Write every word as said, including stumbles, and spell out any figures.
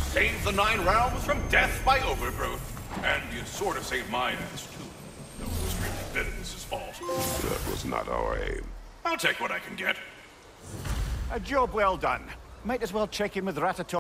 Saved the Nine Realms from death by overgrowth. And you sort of saved my ass, too. Though it was really Bitterness's fault. That was not our aim. I'll take what I can get. A job well done. Might as well check in with Ratatouille.